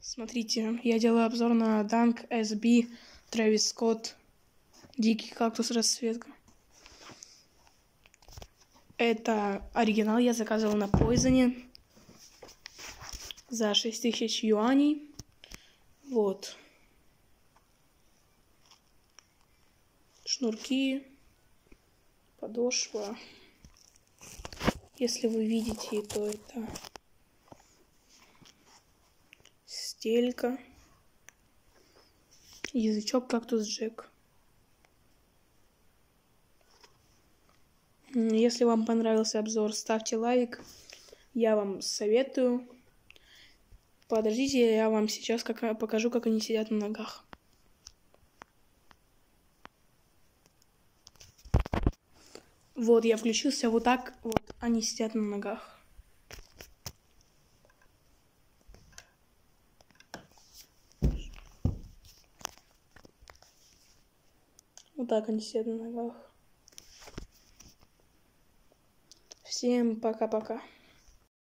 Смотрите, я делаю обзор на Dunk SB Travis Scott Дикий кактус расцветка. Это оригинал я заказывал на Poizon за 6000 юаней. Вот. Шнурки, подошва. Если вы видите, то это стелька, язычок кактус Джек. Если вам понравился обзор, ставьте лайк. Я вам советую. Подождите, я вам сейчас покажу, как они сидят на ногах. Вот, я включился, вот так вот они сидят на ногах. Вот так они сидят на ногах. Всем пока-пока.